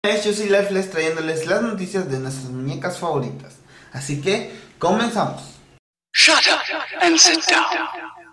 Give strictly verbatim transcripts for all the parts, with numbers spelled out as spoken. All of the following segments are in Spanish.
Yo soy Lifeless trayéndoles las noticias de nuestras muñecas favoritas. Así que, comenzamos. Shut up and sit down.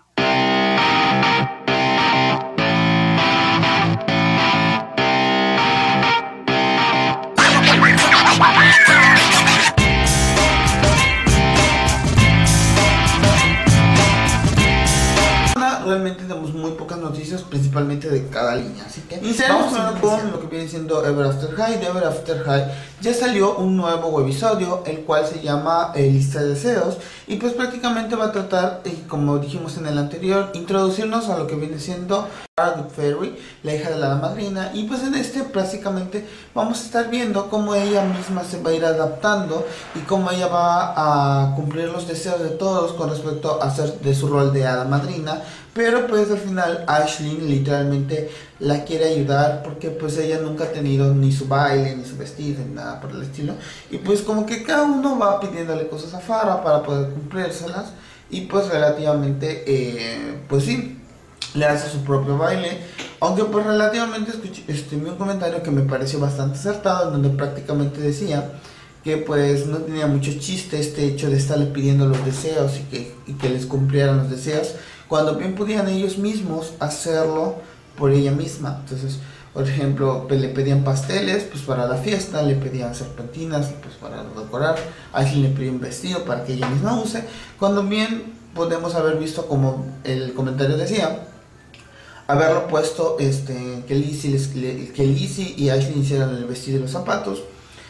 Realmente tenemos muy pocas noticias, principalmente de cada línea, así que vamos a ver con lo que viene siendo Ever After High. De Ever After High ya salió un nuevo webisodio, el cual se llama eh, Lista de Deseos, y pues prácticamente va a tratar, eh, como dijimos en el anterior, introducirnos a lo que viene siendo Good Fairy, la hija de la hada madrina, y pues en este prácticamente vamos a estar viendo cómo ella misma se va a ir adaptando y cómo ella va a cumplir los deseos de todos con respecto a hacer de su rol de hada madrina. Pero pues al final Aisling literalmente la quiere ayudar porque pues ella nunca ha tenido ni su baile, ni su vestido, ni nada por el estilo, y pues como que cada uno va pidiéndole cosas a Farah para poder cumplírselas, y pues relativamente eh, pues sí, le hace su propio baile. Aunque pues relativamente escuché este, un comentario que me pareció bastante acertado, en donde prácticamente decía que pues no tenía mucho chiste este hecho de estarle pidiendo los deseos y que, y que les cumplieran los deseos, cuando bien podían ellos mismos hacerlo por ella misma. Entonces, por ejemplo, pues, le pedían pasteles pues para la fiesta, le pedían serpentinas pues para decorar, a alguien le pedía un vestido para que ella misma use, cuando bien podemos haber visto, como el comentario decía, haberlo puesto este, que Lizzie, les, que Lizzie y Aisling hicieran el vestido y los zapatos,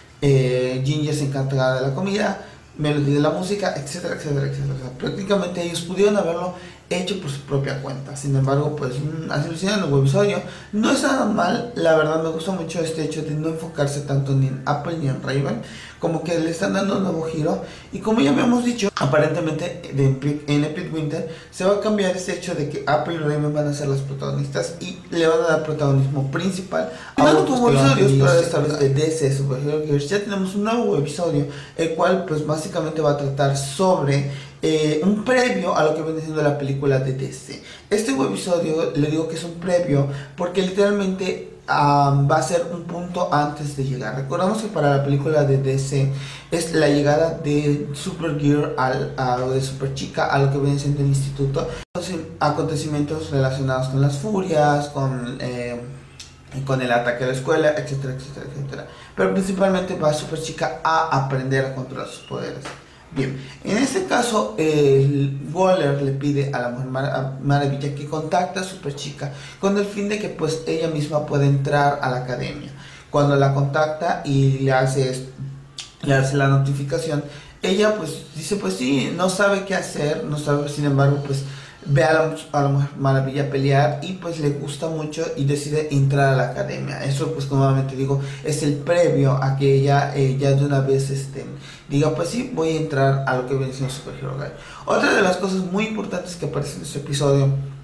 eh, Ginger se encargaba de la comida, Melody de la música, etcétera, etcétera, etcétera. O sea, prácticamente ellos pudieron haberlo hecho por su propia cuenta. Sin embargo, pues así lo hicieron en el webisodio. No es nada mal, la verdad me gusta mucho este hecho de no enfocarse tanto ni en Apple ni en Raven, como que le están dando un nuevo giro. Y como ya habíamos dicho, aparentemente en Epic Winter se va a cambiar este hecho de que Apple y Raven van a ser las protagonistas y le van a dar protagonismo principal a otros webisodios, pero esta vez de D C Superhero Girls. Ya tenemos un nuevo webisodio, el cual pues básicamente va a tratar sobre Eh, un previo a lo que viene siendo la película de D C. Este webisodio le digo que es un previo porque literalmente um, va a ser un punto antes de llegar. Recordamos que para la película de D C es la llegada de Supergirl al, a lo de Superchica a lo que viene siendo el instituto. Entonces, acontecimientos relacionados con las furias, con eh, con el ataque a la escuela, etcétera, etcétera, etcétera. Pero principalmente va Superchica a aprender a controlar sus poderes. Bien, en este caso el Waller le pide a la Mujer Mar Maravilla que contacte a Superchica con el fin de que pues ella misma pueda entrar a la academia. Cuando la contacta y le hace, le hace la notificación, ella pues dice pues sí, no sabe qué hacer, no sabe, sin embargo pues ve a la, a la Mujer Maravilla pelear y pues le gusta mucho y decide entrar a la academia. Eso pues como nuevamente digo es el previo a que ella eh, ya de una vez este, diga pues sí, voy a entrar a lo que viene siendo Superhero Girl. Otra de las cosas muy importantes que aparece en este episodio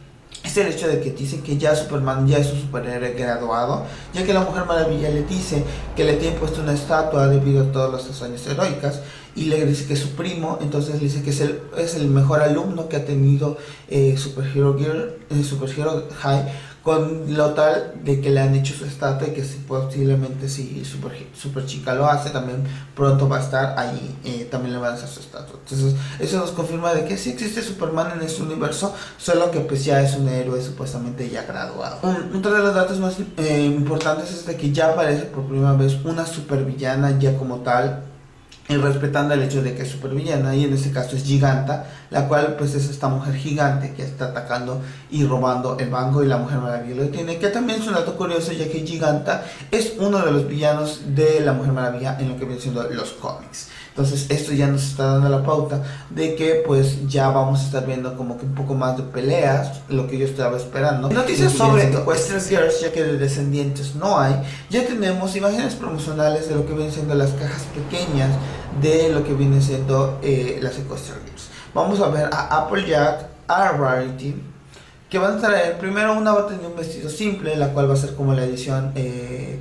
es el hecho de que dicen que ya Superman ya es un superhéroe graduado, ya que la Mujer Maravilla le dice que le tiene puesto una estatua debido a todas las hazañas heroicas, y le dice que es su primo. Entonces le dice que es el, es el mejor alumno que ha tenido eh, Superhero Girl, eh, Superhero High, con lo tal de que le han hecho su estatua, y que si posiblemente si Super, Superchica lo hace, también pronto va a estar ahí, eh, también le van a hacer su estatua. Entonces eso nos confirma de que sí existe Superman en este universo, solo que pues ya es un héroe supuestamente ya graduado. Um, otro de los datos más eh, importantes es de que ya aparece por primera vez una supervillana ya como tal, y respetando el hecho de que es supervillana, y en este caso es Giganta, la cual pues es esta mujer gigante que está atacando y robando el banco, y la Mujer Maravilla lo tiene, que también es un dato curioso, ya que Giganta es uno de los villanos de la Mujer Maravilla en lo que viene siendo los cómics. Entonces esto ya nos está dando la pauta de que pues ya vamos a estar viendo como que un poco más de peleas, lo que yo estaba esperando. Noticias sobre Western Girls, ya que de descendientes no hay, ya tenemos imágenes promocionales de lo que vienen siendo las cajas pequeñas de lo que viene siendo eh, las Equestria Girls. Vamos a ver a Applejack, a Rarity, que van a traer, primero una va a tener un vestido simple, la cual va a ser como la edición eh,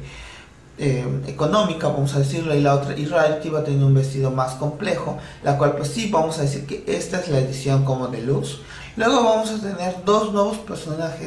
Eh, económica, vamos a decirlo, y la otra, y Rarity va a tener un vestido más complejo, la cual pues sí, vamos a decir que esta es la edición como deluxe. Luego vamos a tener dos nuevos personajes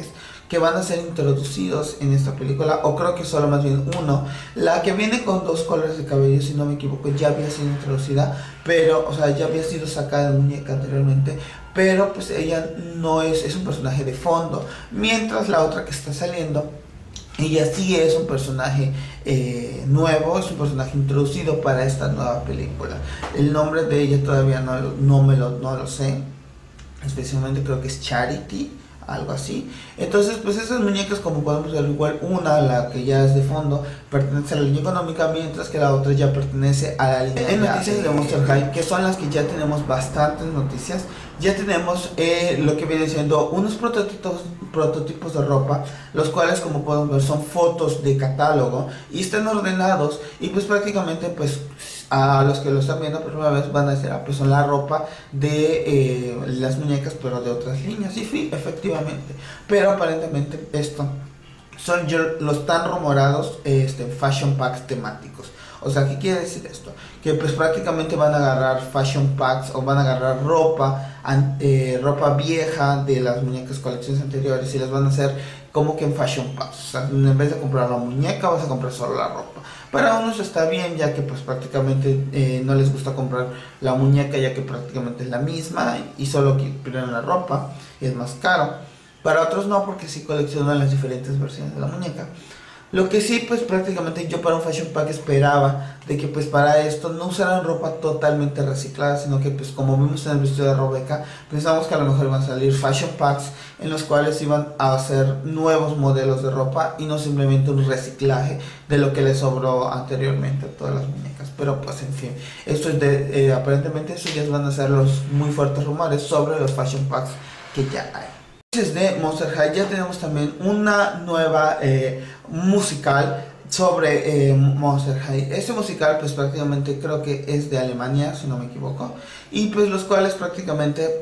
que van a ser introducidos en esta película, o creo que solo más bien uno. La que viene con dos colores de cabello, si no me equivoco, ya había sido introducida, pero, o sea, ya había sido sacada de muñeca anteriormente, pero pues ella no es, es un personaje de fondo, mientras la otra que está saliendo, ella sí es un personaje eh, nuevo, es un personaje introducido para esta nueva película. El nombre de ella todavía no, no me lo, no lo sé, especialmente creo que es Charity, algo así. Entonces pues esas muñecas, como podemos ver, igual una, la que ya es de fondo, pertenece a la línea económica, mientras que la otra ya pertenece a la línea en noticias de Monster High, que son las que ya tenemos bastantes noticias. Ya tenemos eh, lo que viene siendo unos prototipos, prototipos de ropa, los cuales, como podemos ver, son fotos de catálogo y están ordenados, y pues prácticamente pues a los que lo están viendo por primera vez van a decir, ah, pues son la ropa de eh, las muñecas, pero de otras líneas. Y sí, efectivamente, pero aparentemente esto son los tan rumorados este, fashion packs temáticos. O sea, ¿qué quiere decir esto? Que pues prácticamente van a agarrar fashion packs, o van a agarrar ropa eh, ropa vieja de las muñecas colecciones anteriores, y las van a hacer como que en fashion packs. O sea, en vez de comprar la muñeca, vas a comprar solo la ropa. Para unos está bien, ya que pues prácticamente eh, no les gusta comprar la muñeca, ya que prácticamente es la misma y solo quieren la ropa y es más caro. Para otros no, porque sí coleccionan las diferentes versiones de la muñeca. Lo que sí, pues prácticamente yo para un fashion pack esperaba de que pues para esto no usaran ropa totalmente reciclada, sino que pues como vimos en el vestido de Rebecca, pensamos que a lo mejor iban a salir fashion packs en los cuales iban a hacer nuevos modelos de ropa y no simplemente un reciclaje de lo que les sobró anteriormente a todas las muñecas. Pero pues en fin, esto es de, eh, aparentemente estos ya van a ser los muy fuertes rumores sobre los fashion packs que ya hay. De Monster High ya tenemos también una nueva eh, musical sobre eh, Monster High. Este musical pues prácticamente creo que es de Alemania, si no me equivoco, y pues los cuales prácticamente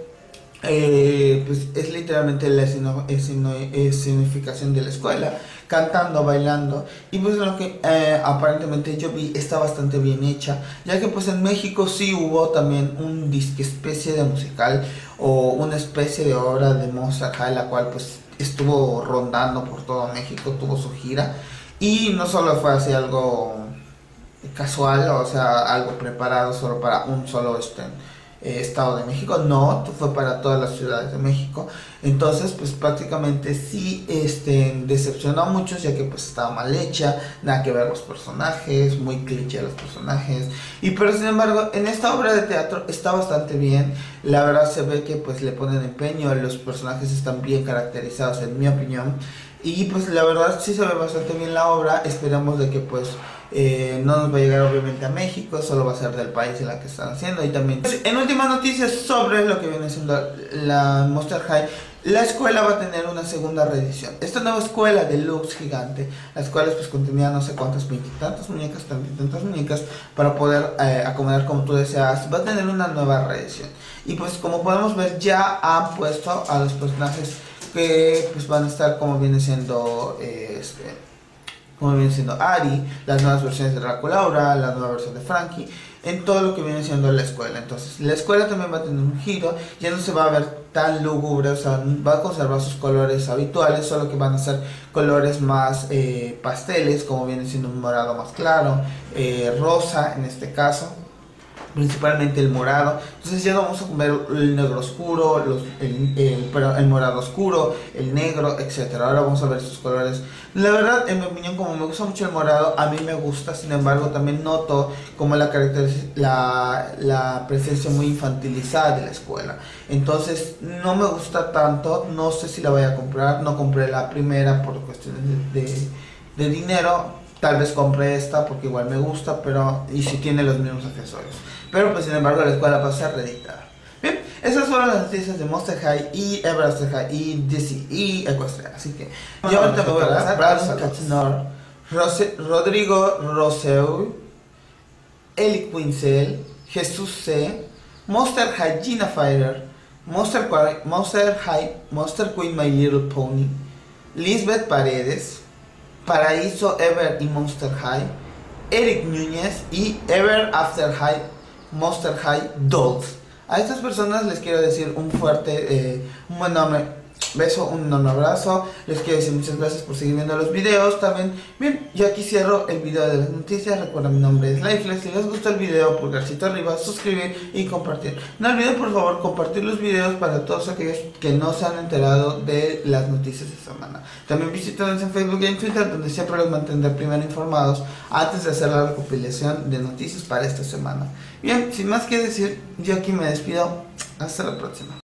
eh, pues es literalmente la escenificación de la escuela, cantando, bailando, y pues lo que eh, aparentemente yo vi está bastante bien hecha, ya que pues en México sí hubo también un disque especie de musical o una especie de obra de Monster High, la cual pues estuvo rondando por todo México, tuvo su gira, y no solo fue así algo casual, o sea, algo preparado solo para un solo este, eh, estado de México, no, fue para todas las ciudades de México. Entonces pues prácticamente sí este, decepcionó a muchos, ya que pues estaba mal hecha, nada que ver los personajes, muy cliché los personajes, y pero sin embargo en esta obra de teatro está bastante bien. La verdad se ve que pues le ponen empeño, los personajes están bien caracterizados en mi opinión, y pues la verdad sí se ve bastante bien la obra. Esperamos de que pues eh, no nos va a llegar obviamente a México, solo va a ser del país en la que están haciendo. Y también en últimas noticias sobre lo que viene siendo la Monster High, la escuela va a tener una segunda reedición. Esta nueva escuela deluxe gigante, las cuales pues contenía no sé cuántas, veintitantas muñecas, tantas muñecas para poder eh, acomodar como tú deseas, va a tener una nueva reedición. Y pues como podemos ver ya han puesto a los personajes que pues van a estar como viene siendo eh, este, como viene siendo Ari, las nuevas versiones de Draculaura, la nueva versión de Frankie, en todo lo que viene siendo la escuela. Entonces la escuela también va a tener un giro, ya no se va a ver tan lúgubre, o sea, va a conservar sus colores habituales, solo que van a ser colores más eh, pasteles, como viene siendo un morado más claro, eh, rosa en este caso, principalmente el morado. Entonces ya no vamos a ver el negro oscuro, los, el, el, el morado oscuro, el negro, etcétera. Ahora vamos a ver estos colores. La verdad, en mi opinión, como me gusta mucho el morado, a mí me gusta. Sin embargo, también noto como la, la, la presencia muy infantilizada de la escuela. Entonces no me gusta tanto, no sé si la voy a comprar. No compré la primera por cuestiones de, de, de dinero. Tal vez compré esta porque igual me gusta, pero y si tiene los mismos accesorios. Pero pues sin embargo la escuela va a ser reeditada. Bien, esas fueron las noticias de Monster High y Ever After High y D C y Equestria. Así que yo ahorita me voy a pasar Brandon Cachinor, Rodrigo Roseu, Eli Quinzel, Jesús C, Monster High Gina Fighter, Monster, Monster High Monster Queen My Little Pony, Lisbeth Paredes, Paraíso Ever y Monster High, Eric Núñez y Ever After High Monster High Dolls. A estas personas les quiero decir un fuerte, eh, un buen nombre, beso, un enorme abrazo. Les quiero decir muchas gracias por seguir viendo los videos. También, bien, yo aquí cierro el video de las noticias. Recuerda, mi nombre es Lifeless. Si les gustó el video, pulgarcito arriba, suscribir y compartir. No olviden, por favor, compartir los videos para todos aquellos que no se han enterado de las noticias de semana. También visítanos en Facebook y en Twitter, donde siempre los mantendré primero informados antes de hacer la recopilación de noticias para esta semana. Bien, sin más que decir, yo aquí me despido. Hasta la próxima.